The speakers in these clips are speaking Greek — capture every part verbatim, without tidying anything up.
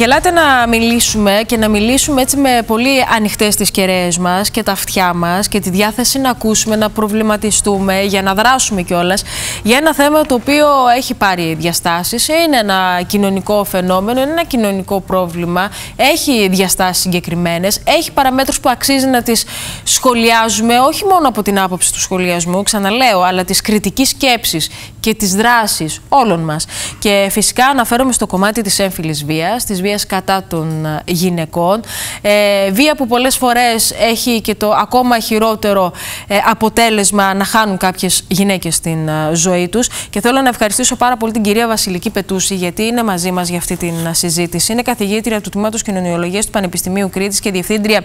Και ελάτε να μιλήσουμε και να μιλήσουμε έτσι με πολύ ανοιχτές τις κεραίες μας και τα αυτιά μας και τη διάθεση να ακούσουμε, να προβληματιστούμε, για να δράσουμε κιόλας για ένα θέμα το οποίο έχει πάρει διαστάσεις. Είναι ένα κοινωνικό φαινόμενο, είναι ένα κοινωνικό πρόβλημα, έχει διαστάσεις συγκεκριμένες, έχει παραμέτρους που αξίζει να τις σχολιάζουμε, όχι μόνο από την άποψη του σχολιασμού, ξαναλέω, αλλά της κριτικής σκέψης και της δράσης όλων μας. Και φυσικά αναφέρομαι στο κομμάτι της έμφυλης βίας, της βίας κατά των γυναικών, ε, βία που πολλές φορές έχει και το ακόμα χειρότερο ε, αποτέλεσμα να χάνουν κάποιες γυναίκες την ε, ζωή τους. Και θέλω να ευχαριστήσω πάρα πολύ την κυρία Βασιλική Πετούση, γιατί είναι μαζί μας για αυτή την συζήτηση. Είναι καθηγήτρια του Τμήματος Κοινωνιολογίας του Πανεπιστημίου Κρήτης και διευθύντρια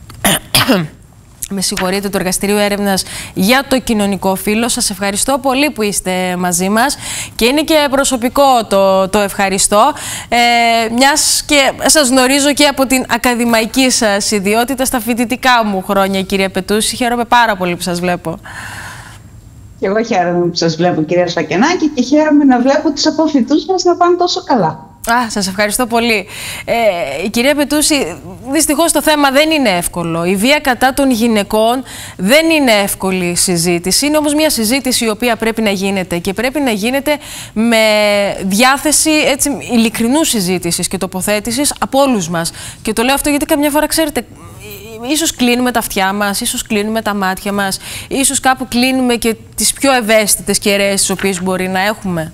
με συγχωρείτε, του Εργαστηρίου Έρευνας για το Κοινωνικό Φύλο. Σας ευχαριστώ πολύ που είστε μαζί μας και είναι και προσωπικό το, το ευχαριστώ, ε, μιας και σας γνωρίζω και από την ακαδημαϊκή σας ιδιότητα στα φοιτητικά μου χρόνια, κυρία Πετούση. Χαίρομαι πάρα πολύ που σας βλέπω. Και εγώ χαίρομαι που σας βλέπω, κυρία Σφακιανάκη, και χαίρομαι να βλέπω τους αποφοιτούς μας να πάνε τόσο καλά. Α, σας ευχαριστώ πολύ. Ε, κυρία Πετούση, δυστυχώς το θέμα δεν είναι εύκολο. Η βία κατά των γυναικών δεν είναι εύκολη συζήτηση. Είναι όμως μια συζήτηση η οποία πρέπει να γίνεται και πρέπει να γίνεται με διάθεση έτσι, ειλικρινούς συζήτησης και τοποθέτησης από όλους μας. Και το λέω αυτό γιατί καμιά φορά, ξέρετε, ίσως κλείνουμε τα αυτιά μας, ίσως κλείνουμε τα μάτια μας, ίσως κάπου κλείνουμε και τις πιο ευαίσθητες κεραίες τις οποίες μπορεί να έχουμε.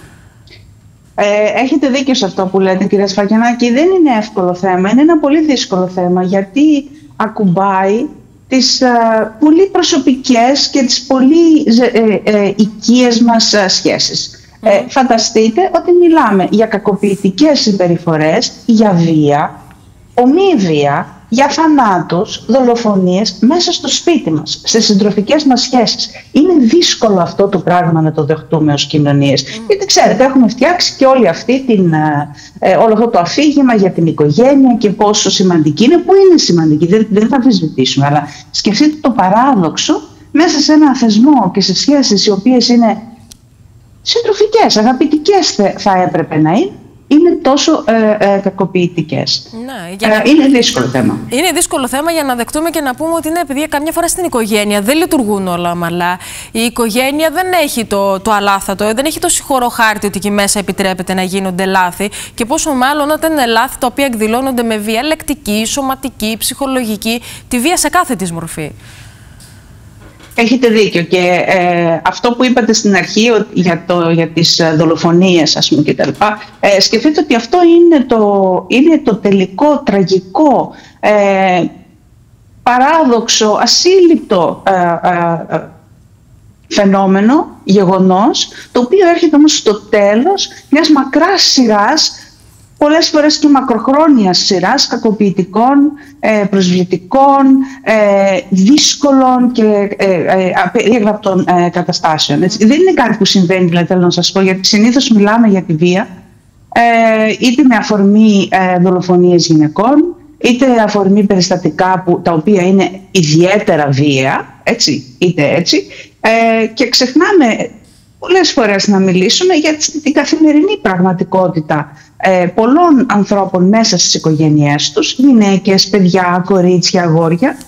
Ε, έχετε δίκιο σε αυτό που λέτε, κυρία Σφακιανάκη. Δεν είναι εύκολο θέμα, είναι ένα πολύ δύσκολο θέμα, γιατί ακουμπάει τις ε, πολύ προσωπικές και τις πολύ ε, ε, οικίες μας ε, σχέσεις. Mm. Ε, φανταστείτε ότι μιλάμε για κακοποιητικές συμπεριφορές, για βία, ομή βία, για θανάτους, δολοφονίες μέσα στο σπίτι μας, στις συντροφικές μας σχέσεις. Είναι δύσκολο αυτό το πράγμα να το δεχτούμε ως κοινωνίες. Mm. Γιατί ξέρετε, έχουμε φτιάξει και όλη αυτή την, ε, όλο αυτό το αφήγημα για την οικογένεια και πόσο σημαντική είναι, που είναι σημαντική, δεν, δεν θα αμφισβητήσουμε. Αλλά σκεφτείτε το παράδοξο μέσα σε ένα θεσμό και σε σχέσεις οι οποίες είναι συντροφικές, αγαπητικές θα έπρεπε να είναι, είναι τόσο ε, ε, κακοποιητικές. Ναι, για... ε, είναι δύσκολο θέμα. Είναι δύσκολο θέμα για να δεκτούμε και να πούμε ότι ναι, επειδή καμιά φορά στην οικογένεια δεν λειτουργούν όλα ομαλά. Η οικογένεια δεν έχει το, το αλάθατο, δεν έχει το συγχωροχάρτη ότι εκεί μέσα επιτρέπεται να γίνονται λάθη. Και πόσο μάλλον όταν είναι λάθη τα οποία εκδηλώνονται με βία λεκτική, σωματική, ψυχολογική, τη βία σε κάθε της μορφή. Έχετε δίκιο, και ε, αυτό που είπατε στην αρχή για, το, για τις δολοφονίες, ας πούμε, κτλ. Ε, σκεφτείτε ότι αυτό είναι το, είναι το τελικό τραγικό, ε, παράδοξο, ασύλληπτο ε, ε, φαινόμενο, γεγονός, το οποίο έρχεται όμως στο τέλος μιας μακράς σειράς, πολλές φορές και μακροχρόνιας σειράς κακοποιητικών, ε, προσβλητικών, ε, δύσκολων και ε, απερίγραπτων ε, καταστάσεων. Έτσι. Δεν είναι κάτι που συμβαίνει, δηλαδή, θέλω να σας πω, γιατί συνήθως μιλάμε για τη βία, ε, είτε με αφορμή ε, δολοφονίες γυναικών, είτε αφορμή περιστατικά που, τα οποία είναι ιδιαίτερα βία, έτσι, είτε έτσι, ε, και ξεχνάμε πολλές φορές να μιλήσουμε για την καθημερινή πραγματικότητα ε, πολλών ανθρώπων μέσα στις οικογένειές τους, γυναίκες, παιδιά, κορίτσια, αγόρια,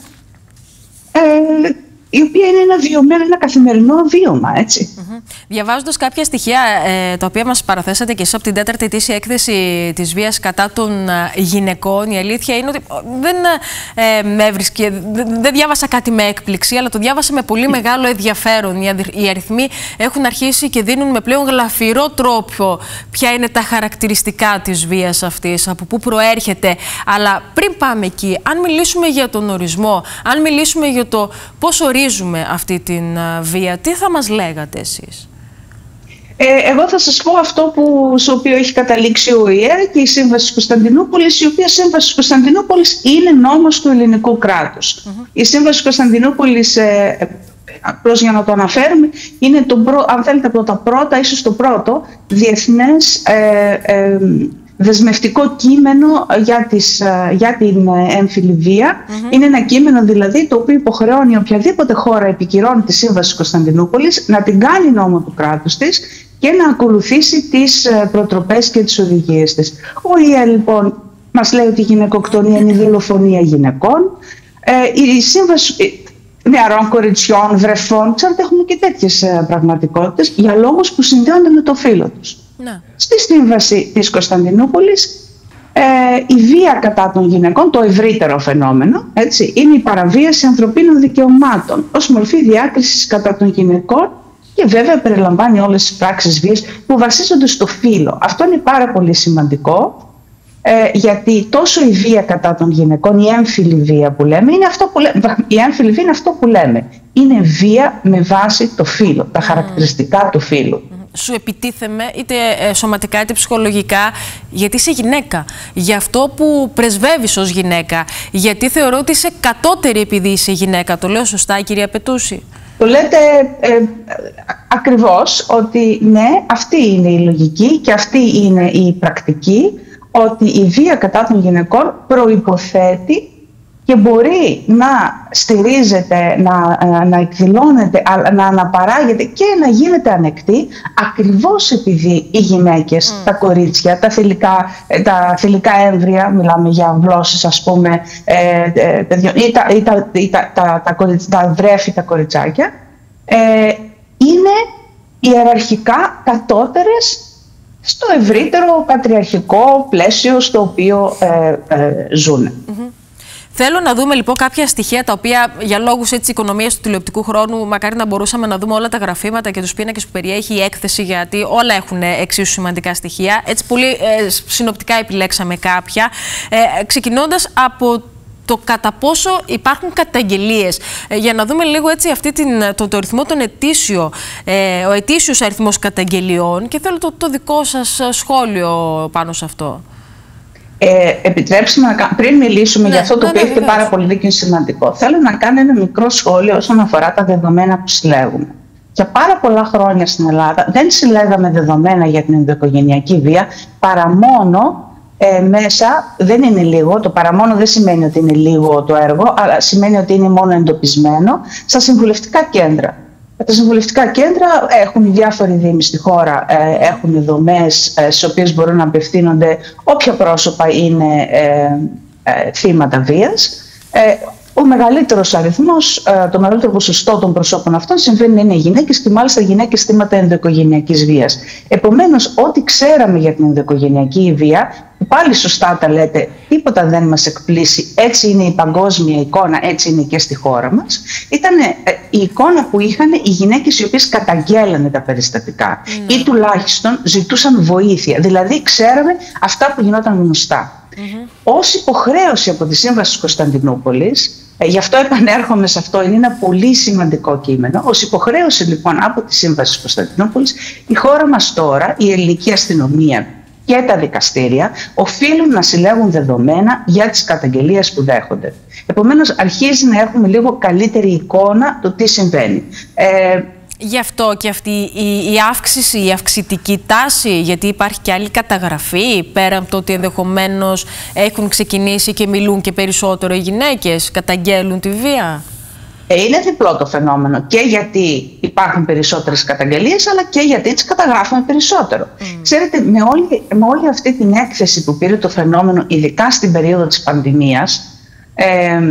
ε, η οποία είναι ένα βιωμένο, ένα καθημερινό βίωμα, έτσι. Mm-hmm. Διαβάζοντας κάποια στοιχεία ε, τα οποία μας παραθέσατε και εσείς από την τέταρτη ετήσια έκθεση της βίας κατά των ε, γυναικών, η αλήθεια είναι ότι δεν ε, με έβρισκε, δεν, δεν διάβασα κάτι με έκπληξη, αλλά το διάβασα με πολύ μεγάλο ενδιαφέρον. Οι, οι αριθμοί έχουν αρχίσει και δίνουν με πλέον γλαφυρό τρόπο ποια είναι τα χαρακτηριστικά της βίας αυτής, από πού προέρχεται. Αλλά πριν πάμε εκεί, αν μιλήσουμε για τον ορισμό, αν μιλήσουμε για το πώς ορίζουμε αυτή την βία, τι θα μας λέγατε εσείς? Ε, εγώ θα σας πω αυτό που, στο οποίο έχει καταλήξει ο ΟΗΕ και η Σύμβαση της Κωνσταντινούπολης, η οποία Σύμβαση της Κωνσταντινούπολης είναι νόμος του ελληνικού κράτους. Mm-hmm. Η Σύμβαση της Κωνσταντινούπολης, ε, απλώς για να το αναφέρουμε, είναι το προ, αν θέλετε από τα πρώτα, ίσως το πρώτο, διεθνές ε, ε, δεσμευτικό κείμενο για, τις, για την έμφυλη βία. Mm-hmm. Είναι ένα κείμενο δηλαδή το οποίο υποχρεώνει οποιαδήποτε χώρα επικυρώνει τη Σύμβαση της Κωνσταντινούπολης να την κάνει νόμο του κράτους της και να ακολουθήσει τις προτροπές και τις οδηγίες της. Ο ΙΕ λοιπόν μας λέει ότι η γυναικοκτονία είναι η δολοφονία γυναικών. Ε, η σύμβαση νεαρών κοριτσιών, βρεφών, ξέρετε, έχουμε και τέτοιες ε, πραγματικότητες για λόγους που συνδέονται με το φύλο τους. Ναι. Στη σύμβαση της Κωνσταντινούπολης, ε, η βία κατά των γυναικών, το ευρύτερο φαινόμενο, έτσι, είναι η παραβίαση ανθρωπίνων δικαιωμάτων ως μορφή διάκρισης κατά των γυναικών και βέβαια περιλαμβάνει όλες τις πράξεις βίας που βασίζονται στο φύλο. Αυτό είναι πάρα πολύ σημαντικό. Ε, γιατί τόσο η βία κατά των γυναικών, η έμφυλη βία που λέμε, είναι αυτό που λέμε, η έμφυλη βία είναι αυτό που λέμε. Είναι βία με βάση το φύλο, τα χαρακτηριστικά του φύλου. Σου επιτίθεμαι είτε σωματικά είτε ψυχολογικά, γιατί είσαι γυναίκα. Για αυτό που πρεσβεύεις ως γυναίκα. Γιατί θεωρώ ότι είσαι κατώτερη επειδή είσαι γυναίκα. Το λέω σωστά, κυρία Πετούση? Το λέτε ε, ακριβώς, ότι ναι, αυτή είναι η λογική και αυτή είναι η πρακτική. Ότι η βία κατά των γυναικών προϋποθέτει και μπορεί να στηρίζεται, να, να εκδηλώνεται, να αναπαράγεται και να γίνεται ανεκτή ακριβώς επειδή οι γυναίκες, mm. τα κορίτσια, τα θηλυκά, τα θηλυκά έμβρια, μιλάμε για αμβλώσεις ας πούμε, ε, ε, ή τα, ή τα, ή τα, τα, τα, τα, τα βρέφη, τα κοριτσάκια, ε, είναι ιεραρχικά κατώτερες στο ευρύτερο πατριαρχικό πλαίσιο στο οποίο ε, ε, ζουν. Mm-hmm. Θέλω να δούμε λοιπόν κάποια στοιχεία τα οποία για λόγους έτσι οικονομίας του τηλεοπτικού χρόνου μακάρι να μπορούσαμε να δούμε όλα τα γραφήματα και τους πίνακες που περιέχει η έκθεση, γιατί όλα έχουν εξίσου σημαντικά στοιχεία. Έτσι πολύ ε, συνοπτικά επιλέξαμε κάποια, ε, ξεκινώντας από το κατά πόσο υπάρχουν καταγγελίες. Ε, για να δούμε λίγο έτσι αυτή την, το, το αριθμό των ετήσιο, ε, ο ετήσιος αριθμός καταγγελιών, και θέλω το, το δικό σας σχόλιο πάνω σε αυτό. Ε, επιτρέψτε να, πριν μιλήσουμε ναι, για αυτό το ναι, οποίο ναι, έχετε πάρα πολύ δίκιο, είναι σημαντικό. Θέλω να κάνω ένα μικρό σχόλιο όσον αφορά τα δεδομένα που συλλέγουμε. Για πάρα πολλά χρόνια στην Ελλάδα δεν συλλέγαμε δεδομένα για την ενδοοικογενειακή βία παρά μόνο ε, μέσα, δεν είναι λίγο, το παρά μόνο δεν σημαίνει ότι είναι λίγο το έργο, αλλά σημαίνει ότι είναι μόνο εντοπισμένο στα συμβουλευτικά κέντρα. Τα συμβουλευτικά κέντρα έχουν οι διάφοροι δήμοι στη χώρα, ε, έχουν δομές ε, στις οποίες μπορούν να απευθύνονται όποια πρόσωπα είναι ε, ε, θύματα βίας. Ε, ο μεγαλύτερος αριθμός, ε, το μεγαλύτερο ποσοστό των προσώπων αυτών συμβαίνει να είναι γυναίκες και μάλιστα γυναίκες θύματα ενδοοικογενειακής βίας. Επομένως, ό,τι ξέραμε για την ενδοοικογενειακή βία, πάλι σωστά τα λέτε, τίποτα δεν μας εκπλήσει, έτσι είναι η παγκόσμια εικόνα, έτσι είναι και στη χώρα μας. Ήταν ε, η εικόνα που είχαν οι γυναίκες οι οποίες καταγγέλανε τα περιστατικά mm. ή τουλάχιστον ζητούσαν βοήθεια, δηλαδή ξέραμε αυτά που γινόταν γνωστά. Mm-hmm. Ως υποχρέωση από τη Σύμβαση της Κωνσταντινούπολης, ε, γι' αυτό επανέρχομαι σε αυτό, είναι ένα πολύ σημαντικό κείμενο. Ως υποχρέωση λοιπόν από τη Σύμβαση της Κωνσταντινούπολης, η χώρα μας τώρα, η ελληνική αστυνομία και τα δικαστήρια οφείλουν να συλλέγουν δεδομένα για τις καταγγελίες που δέχονται. Επομένως, αρχίζει να έχουμε λίγο καλύτερη εικόνα το τι συμβαίνει. Ε, Γι' αυτό και αυτή η, η αύξηση, η αυξητική τάση, γιατί υπάρχει και άλλη καταγραφή, πέρα από το ότι ενδεχομένως έχουν ξεκινήσει και μιλούν και περισσότερο οι γυναίκες, καταγγέλουν τη βία. Είναι διπλό το φαινόμενο, και γιατί υπάρχουν περισσότερες καταγγελίες, αλλά και γιατί τις καταγράφουμε περισσότερο. Mm. Ξέρετε, με όλη, με όλη αυτή την έκθεση που πήρε το φαινόμενο, ειδικά στην περίοδο της πανδημίας, ε,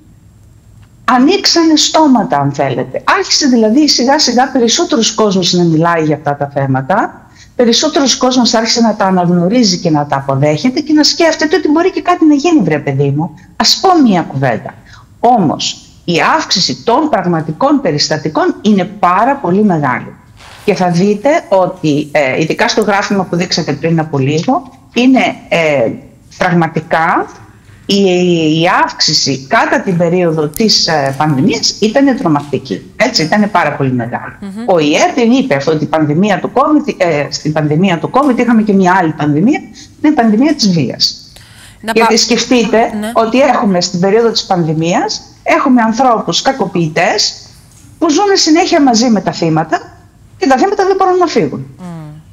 ανοίξανε στόματα, αν θέλετε. Άρχισε δηλαδή σιγά σιγά περισσότερος κόσμος να μιλάει για αυτά τα θέματα, περισσότερος κόσμος άρχισε να τα αναγνωρίζει και να τα αποδέχεται και να σκέφτεται ότι μπορεί και κάτι να γίνει, βρε παιδί μου. Ας πω μία κουβέντα. Όμως, η αύξηση των πραγματικών περιστατικών είναι πάρα πολύ μεγάλη. Και θα δείτε ότι, ε, ειδικά στο γράφημα που δείξατε πριν από λίγο, είναι ε, πραγματικά η, η αύξηση κατά την περίοδο της ε, πανδημίας ήταν τρομακτική. Έτσι, ήταν πάρα πολύ μεγάλη. Mm-hmm. Ο ΙΕ δεν είπε αυτό, ότι η πανδημία του COVID, ε, στην πανδημία του COVID είχαμε και μια άλλη πανδημία, την πανδημία της βίας. Να Γιατί πά... σκεφτείτε ναι. ότι έχουμε στην περίοδο της πανδημίας έχουμε ανθρώπους κακοποιητές που ζουν συνέχεια μαζί με τα θύματα και τα θύματα δεν μπορούν να φύγουν. Mm.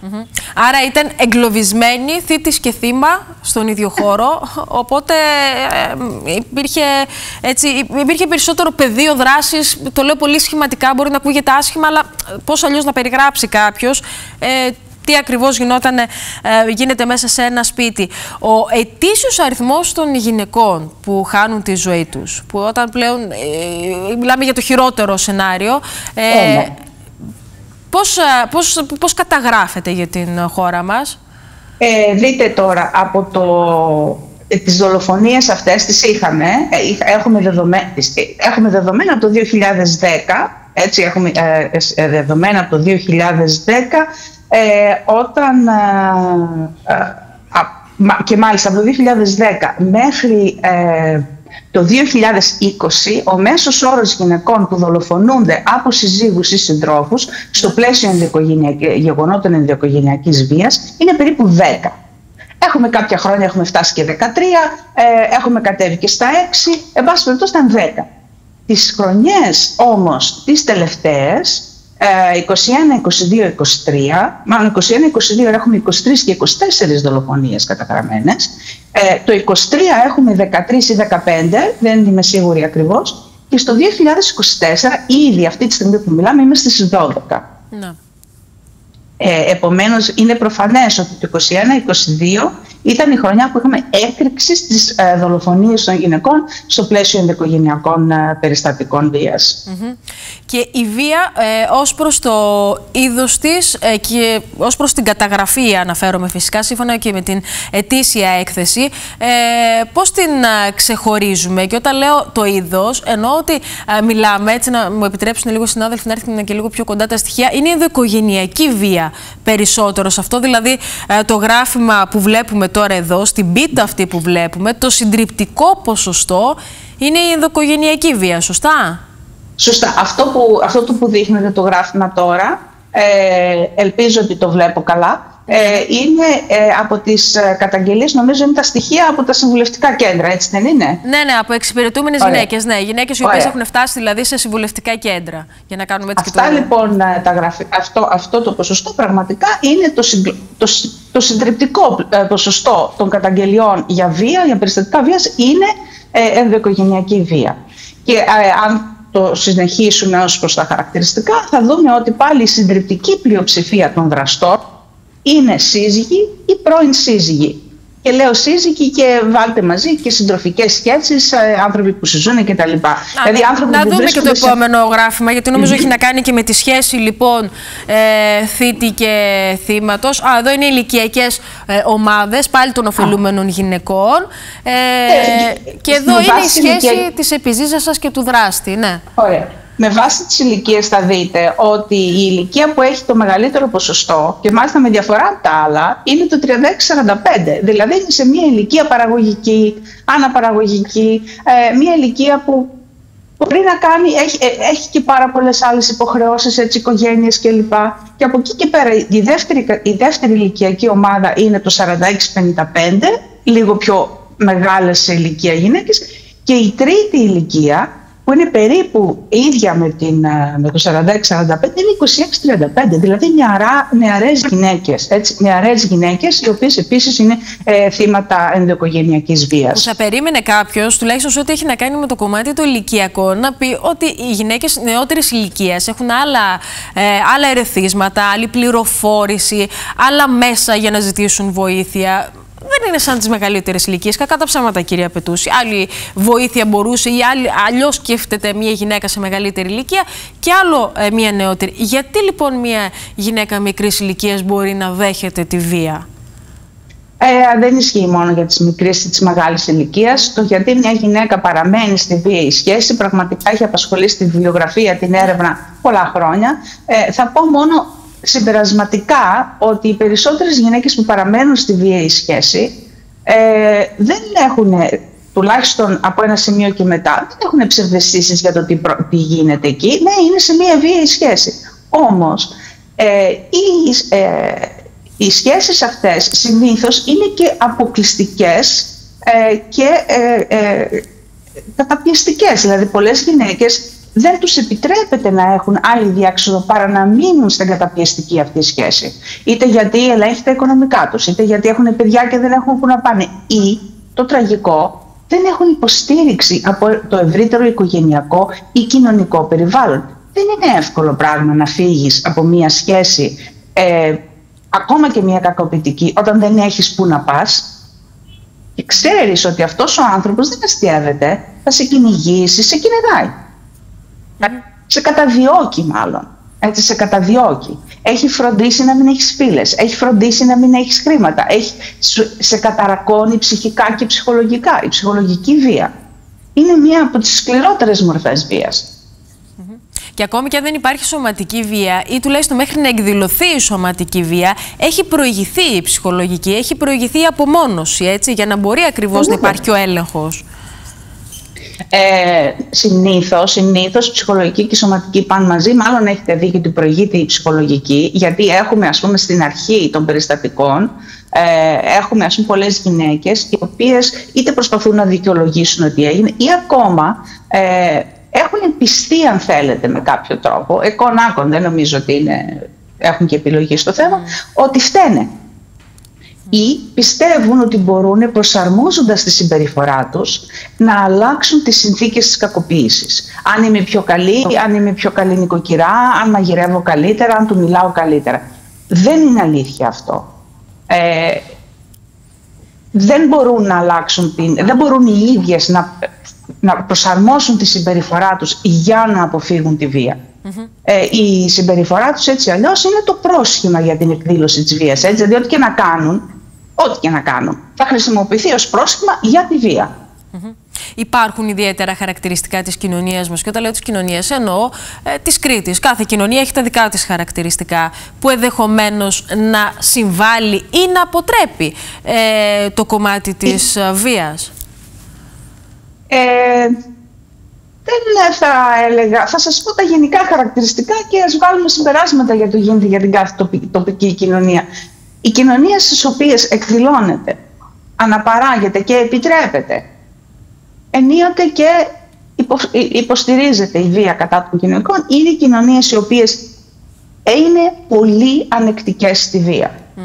Mm-hmm. Άρα ήταν εγκλωβισμένοι, θήτης και θύμα στον ίδιο χώρο, οπότε ε, υπήρχε, έτσι, υπήρχε περισσότερο πεδίο δράσης. Το λέω πολύ σχηματικά, μπορεί να ακούγεται άσχημα, αλλά πώς αλλιώς να περιγράψει κάποιος ε, τι ακριβώς γινόταν, ε, γίνεται μέσα σε ένα σπίτι. Ο ετήσιος αριθμός των γυναικών που χάνουν τη ζωή τους, που όταν πλέον ε, μιλάμε για το χειρότερο σενάριο, ε, ε, πώς, πώς, πώς καταγράφεται για την χώρα μας? Ε, δείτε τώρα, από το, τις δολοφονίες αυτές τις είχαμε, έχουμε, δεδομέ, έχουμε δεδομένα από το δύο χιλιάδες δέκα, έτσι, έχουμε ε, δεδομένα από το δύο χιλιάδες δέκα, Ε, όταν ε, ε, και μάλιστα από το δύο χιλιάδες δέκα μέχρι ε, το δύο χιλιάδες είκοσι ο μέσος όρος γυναικών που δολοφονούνται από συζύγους ή συντρόφους στο πλαίσιο γεγονότων ενδοοικογενειακής βίας είναι περίπου δέκα. Έχουμε κάποια χρόνια έχουμε φτάσει και δεκατρία, ε, έχουμε κατέβει και στα έξι, εν πάση περιπτώσει ήταν δέκα. Τις χρονιές όμως τις τελευταίες, είκοσι ένα, είκοσι δύο, είκοσι τρία, μάλλον είκοσι ένα, είκοσι δύο έχουμε είκοσι τρεις και είκοσι τέσσερις δολοφονίες καταγραμμένες. Ε, το είκοσι τρία έχουμε δεκατρείς ή δεκαπέντε, δεν είμαι σίγουρη ακριβώς. Και στο δύο χιλιάδες είκοσι τέσσερα, ήδη αυτή τη στιγμή που μιλάμε, είμαστε στις δώδεκα. Ναι. Ε, επομένως, είναι προφανές ότι το είκοσι ένα είκοσι δύο ήταν η χρονιά που είχαμε έκρηξη στις ε, δολοφονίες των γυναικών στο πλαίσιο ενδοοικογενειακών ε, περιστατικών βίας. Mm-hmm. Και η βία ε, ως προς το είδος της ε, και ως προς την καταγραφή, αναφέρομαι φυσικά, σύμφωνα και με την ετήσια έκθεση, ε, πώς την ε, ξεχωρίζουμε? Και όταν λέω το είδος, εννοώ ότι ε, μιλάμε, έτσι να μου επιτρέψουν λίγο συνάδελφοι να έρθουν και λίγο πιο κοντά τα στοιχεία, είναι η ενδοοικογενειακή βία περισσότερο σε αυτό, δηλαδή ε, το γράφημα που βλέπουμε τώρα εδώ, στην πίτα αυτή που βλέπουμε, το συντριπτικό ποσοστό είναι η ενδοοικογενειακή βία, σωστά? Σωστά. Αυτό που, αυτό που δείχνετε το γράφημα τώρα, ε, ελπίζω ότι το βλέπω καλά, ε, είναι ε, από τις καταγγελίες, νομίζω είναι τα στοιχεία από τα συμβουλευτικά κέντρα, έτσι δεν είναι? Ναι, ναι, από εξυπηρετούμενες γυναίκες, ναι, γυναίκες οι οποίες έχουν φτάσει δηλαδή σε συμβουλευτικά κέντρα, για να κάνουμε έτσι. Αυτά και το... λοιπόν, τα γραφη... αυτό, αυτό το ποσοστό πραγματικά είναι το, συγκ... το, το συντριπτικό ποσοστό των καταγγελιών για βία, για περιστατικά βίας, είναι ε, ενδοοικογενειακή βία. Και ε, αν το συνεχίσουμε ως προς τα χαρακτηριστικά, θα δούμε ότι πάλι η συντριπτική πλειοψηφία των δραστών είναι σύζυγοι ή πρώην σύζυγοι. Και λέω σύζυγοι και βάλτε μαζί και συντροφικές σχέσεις, άνθρωποι που συζούν κτλ. Δηλαδή, να δούμε και το σε... επόμενο γράφημα, γιατί νομίζω mm-hmm. έχει να κάνει και με τη σχέση λοιπόν ε, θήτη και θύματος. Α, εδώ είναι ηλικιακές ε, ομάδες, πάλι των ωφελούμενων γυναικών. Ε, ε, και εδώ είναι η σχέση ηλικία... της επιζήσας σας και του δράστη. Ναι. Ωραία. Με βάση τις ηλικίες θα δείτε ότι η ηλικία που έχει το μεγαλύτερο ποσοστό, και μάλιστα με διαφορά από τα άλλα, είναι το τριάντα έξι σαράντα πέντε. Δηλαδή είναι σε μια ηλικία παραγωγική, αναπαραγωγική, ε, μια ηλικία που μπορεί να κάνει, έχει, ε, έχει και πάρα πολλές άλλες υποχρεώσεις, έτσι, οικογένειες κλπ. Και από εκεί και πέρα η δεύτερη, η δεύτερη ηλικιακή ομάδα είναι το σαράντα έξι πενήντα πέντε, λίγο πιο μεγάλες σε ηλικία γυναίκες, και η τρίτη ηλικία, που είναι περίπου ίδια με, την, με το σαράντα έξι σαράντα πέντε, είναι είκοσι έξι τριάντα πέντε, δηλαδή νεαρά, νεαρές γυναίκες, έτσι, νεαρές γυναίκες, οι οποίες επίσης είναι ε, θύματα ενδοοικογενειακής βίας. Που θα περίμενε κάποιος, τουλάχιστον σε ό,τι έχει να κάνει με το κομμάτι το ηλικιακό, να πει ότι οι γυναίκες νεότερης ηλικίας έχουν άλλα, ε, άλλα ερεθίσματα, άλλη πληροφόρηση, άλλα μέσα για να ζητήσουν βοήθεια. Δεν είναι σαν τις μεγαλύτερες ηλικίες. Κακά τα ψέματα, κυρία Πετούση. Άλλη βοήθεια μπορούσε ή αλλιώς σκέφτεται μια γυναίκα σε μεγαλύτερη ηλικία και άλλο ε, μια νεότερη. Γιατί λοιπόν μια γυναίκα μικρής ηλικίας μπορεί να δέχεται τη βία? Ε, δεν ισχύει μόνο για τις μικρές ή τις μεγάλες ηλικίας. Το γιατί μια γυναίκα παραμένει στη βίαιη σχέση πραγματικά έχει απασχολήσει τη βιβλιογραφία, την έρευνα πολλά χρόνια. Ε, θα πω μόνο συμπερασματικά ότι οι περισσότερες γυναίκες που παραμένουν στη βίαιη σχέση ε, δεν έχουν, τουλάχιστον από ένα σημείο και μετά, δεν έχουν ψευδαισθήσεις για το τι, προ, τι γίνεται εκεί. Ναι, είναι σε μια βίαιη σχέση. Όμως ε, οι, ε, οι σχέσεις αυτές συνήθως είναι και αποκλειστικές ε, και ε, ε, καταπιεστικές. Δηλαδή πολλές γυναίκες δεν τους επιτρέπεται να έχουν άλλη διάξοδο παρά να μείνουν στην καταπιεστική αυτή σχέση. Είτε γιατί ελέγχει τα οικονομικά τους, είτε γιατί έχουν παιδιά και δεν έχουν που να πάνε. Ή, το τραγικό, δεν έχουν υποστήριξη από το ευρύτερο οικογενειακό ή κοινωνικό περιβάλλον. Δεν είναι εύκολο πράγμα να φύγεις από μια σχέση, ε, ακόμα και μια κακοποιητική, όταν δεν έχεις που να πας. Και ξέρεις ότι αυτός ο άνθρωπος δεν αστιεύεται, θα σε κυνηγήσει, σε κυνηγάει. Mm. Σε καταδιώκει μάλλον. Έτσι, σε καταδιώκει. Έχει φροντίσει να μην έχεις φίλες, έχει φροντίσει να μην έχεις χρήματα, έχει, σε καταρακώνει ψυχικά και ψυχολογικά. Η ψυχολογική βία είναι μία από τις σκληρότερες μορφές βίας. Και ακόμη και αν δεν υπάρχει σωματική βία, ή τουλάχιστον μέχρι να εκδηλωθεί η σωματική βία, έχει προηγηθεί η ψυχολογική, έχει προηγηθεί η απομόνωση, έτσι, για να μπορεί ακριβώς να υπάρχει ο έλεγχος. Ε, συνήθως, συνήθως ψυχολογική και σωματική πάνε μαζί. Μάλλον έχετε δει ότι προηγείται η ψυχολογική, γιατί έχουμε, ας πούμε, στην αρχή των περιστατικών, ε, έχουμε, ας πούμε, πολλές γυναίκες οι οποίες είτε προσπαθούν να δικαιολογήσουν ότι έγινε, ή ακόμα ε, έχουν πιστεί, αν θέλετε, με κάποιο τρόπο, εκονάκων, δεν νομίζω ότι είναι, έχουν και επιλογή στο θέμα, mm. ότι φταίνε. Ή πιστεύουν ότι μπορούν, προσαρμόζοντας τη συμπεριφορά τους, να αλλάξουν τις συνθήκες της κακοποίησης. Αν είμαι πιο καλή, αν είμαι πιο καλή νοικοκυρά, αν μαγειρεύω καλύτερα, αν του μιλάω καλύτερα. Δεν είναι αλήθεια αυτό. Ε, δεν μπορούν να αλλάξουν, την, δεν μπορούν οι ίδιες να, να προσαρμόσουν τη συμπεριφορά τους για να αποφύγουν τη βία. Mm-hmm. Ε, η συμπεριφορά τους έτσι αλλιώς είναι το πρόσχημα για την εκδήλωση της βίας. Έτσι, δηλαδή ό,τι και να κάνουν, ό,τι και να κάνουν, θα χρησιμοποιηθεί ως πρόσχημα για τη βία. Mm-hmm. Υπάρχουν ιδιαίτερα χαρακτηριστικά της κοινωνίας μας, και όταν λέω της κοινωνίας εννοώ ε, της Κρήτης. Κάθε κοινωνία έχει τα δικά της χαρακτηριστικά που ενδεχομένως να συμβάλλει ή να αποτρέπει ε, το κομμάτι της ε, βίας. Ε, δεν θα έλεγα, θα σας πω τα γενικά χαρακτηριστικά και ας βγάλουμε συμπεράσματα για το γίνεται για την κάθε τοπική, τοπική κοινωνία. Οι κοινωνίες στις οποίες εκδηλώνεται, αναπαράγεται και επιτρέπεται ενίοτε και υποστηρίζεται η βία κατά των κοινωνικών, είναι οι κοινωνίες οι οποίες είναι πολύ ανεκτικές στη βία. Mm.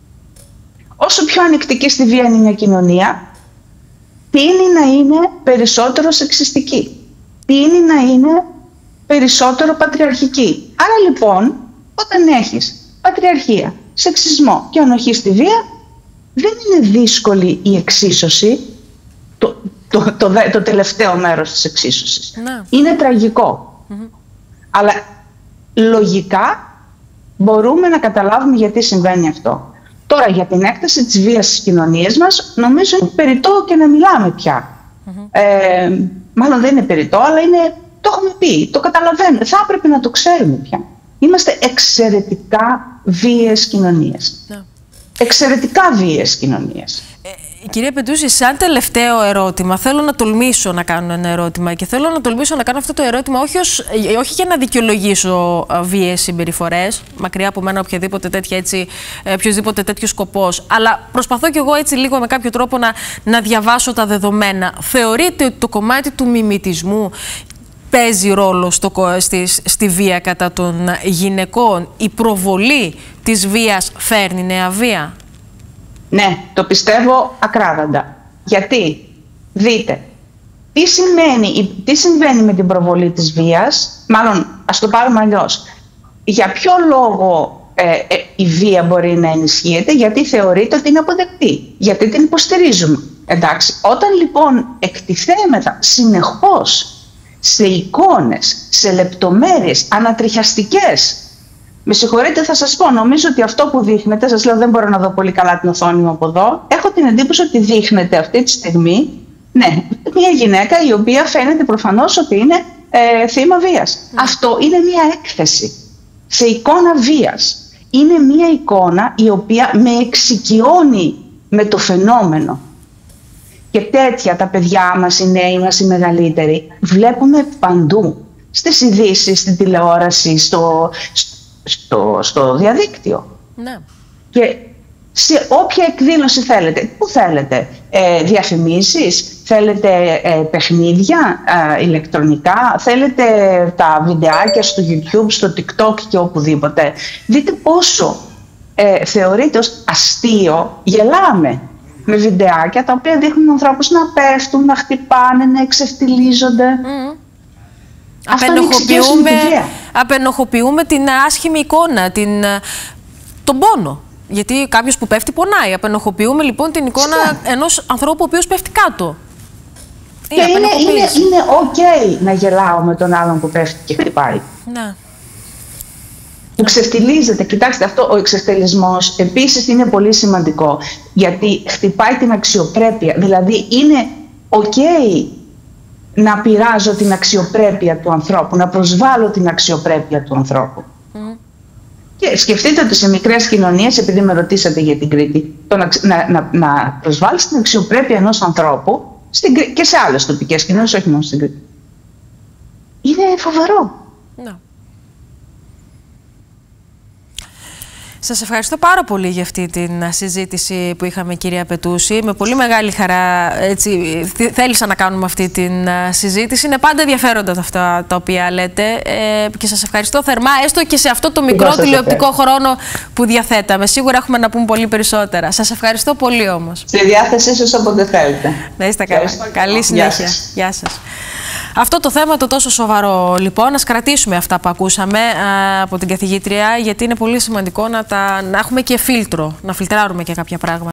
Όσο πιο ανεκτική στη βία είναι μια κοινωνία, τείνει να είναι περισσότερο σεξιστική, τείνει να είναι περισσότερο πατριαρχική. Άρα λοιπόν, όταν έχεις πατριαρχία, σεξισμό και ανοχή στη βία, δεν είναι δύσκολη η εξίσωση, το, το, το, το, το τελευταίο μέρος της εξίσωσης. No. Είναι τραγικό. Mm-hmm. Αλλά λογικά μπορούμε να καταλάβουμε γιατί συμβαίνει αυτό. Τώρα, για την έκταση της βίας στις κοινωνίες μας, νομίζω είναι περιττό και να μιλάμε πια. Mm-hmm. ε, μάλλον δεν είναι περιττό, αλλά είναι, το έχουμε πει, το καταλαβαίνουμε. Θα έπρεπε να το ξέρουμε πια. Είμαστε εξαιρετικά βίαιες κοινωνίες. Yeah. Εξαιρετικά βίαιες κοινωνίες. Ε, κυρία Πεντούση, σαν τελευταίο ερώτημα, θέλω να τολμήσω να κάνω ένα ερώτημα και θέλω να τολμήσω να κάνω αυτό το ερώτημα όχι, ως, όχι για να δικαιολογήσω βίαιες συμπεριφορές, μακριά από μένα οποιαδήποτε τέτοια έτσι, οποιοδήποτε τέτοιο σκοπός, αλλά προσπαθώ κι εγώ έτσι λίγο με κάποιο τρόπο να, να διαβάσω τα δεδομένα. Θεωρείτε ότι το κομμάτι του μιμητισμού παίζει ρόλο στο, στη, στη βία κατά των γυναικών? Η προβολή της βίας φέρνει νέα βία? Ναι, το πιστεύω ακράδαντα. Γιατί, δείτε, τι, σημαίνει, τι συμβαίνει με την προβολή της βίας, μάλλον ας το πάρουμε αλλιώς. Για ποιο λόγο ε, ε, η βία μπορεί να ενισχύεται? Γιατί θεωρείται ότι είναι αποδεκτή, γιατί την υποστηρίζουμε. Εντάξει, όταν λοιπόν εκτιθέμεθα συνεχώς σε εικόνες, σε λεπτομέρειες ανατριχιαστικές. Με συγχωρείτε, θα σας πω, νομίζω ότι αυτό που δείχνετε, σας λέω δεν μπορώ να δω πολύ καλά την οθόνη μου από εδώ, έχω την εντύπωση ότι δείχνετε αυτή τη στιγμή, ναι, μια γυναίκα η οποία φαίνεται προφανώς ότι είναι ε, θύμα βίας. Mm. Αυτό είναι μια έκθεση σε εικόνα βίας. Είναι μια εικόνα η οποία με εξοικειώνει με το φαινόμενο. Και τέτοια τα παιδιά μας, οι νέοι μας, οι μεγαλύτεροι, βλέπουμε παντού. Στις ειδήσεις, στην τηλεόραση, στο, στο, στο διαδίκτυο. Ναι. Και σε όποια εκδήλωση θέλετε. Πού θέλετε, ε, διαφημίσεις, θέλετε ε, παιχνίδια ε, ηλεκτρονικά, θέλετε τα βιντεάκια στο YouTube, στο TikTok και οπουδήποτε. Δείτε πόσο ε, θεωρείται ως αστείο, γελάμε με βιντεάκια τα οποία δείχνουν ανθρώπους να πέφτουν, να χτυπάνε, να εξευτυλίζονται. Mm. Απενοχοποιούμε, απενοχοποιούμε την άσχημη εικόνα, την, τον πόνο. Γιατί κάποιος που πέφτει πονάει. Απενοχοποιούμε λοιπόν την εικόνα yeah. ενός ανθρώπου ο οποίος πέφτει κάτω. Και είναι, είναι, είναι ok να γελάω με τον άλλον που πέφτει και χτυπάει. Ναι. Που ξεφτιλίζεται. Κοιτάξτε, αυτό ο εξευτελισμός επίσης είναι πολύ σημαντικό. Γιατί χτυπάει την αξιοπρέπεια. Δηλαδή είναι ok να πειράζω την αξιοπρέπεια του ανθρώπου, να προσβάλλω την αξιοπρέπεια του ανθρώπου. Mm. Και σκεφτείτε ότι σε μικρές κοινωνίες, επειδή με ρωτήσατε για την Κρήτη, το να, να, να, να προσβάλλεις την αξιοπρέπεια ενός ανθρώπου στην, και σε άλλες τοπικές κοινωνίες, όχι μόνο στην Κρήτη, είναι φοβερό. No. Σας ευχαριστώ πάρα πολύ για αυτή την συζήτηση που είχαμε, κυρία Πετούση. Με πολύ μεγάλη χαρά έτσι, θέλησα να κάνουμε αυτή την συζήτηση. Είναι πάντα ενδιαφέροντα αυτά τα οποία λέτε ε, και σας ευχαριστώ θερμά, έστω και σε αυτό το μικρό τηλεοπτικό χρόνο που διαθέταμε. Σίγουρα έχουμε να πούμε πολύ περισσότερα. Σας ευχαριστώ πολύ όμως. Στη διάθεσή σας όποτε θέλετε. Να είστε καλά. Καλή συνέχεια. Γεια σας. Αυτό το θέμα το τόσο σοβαρό λοιπόν, ας κρατήσουμε αυτά που ακούσαμε α, από την καθηγήτρια, γιατί είναι πολύ σημαντικό να, τα, να έχουμε και φίλτρο, να φιλτράρουμε και κάποια πράγματα.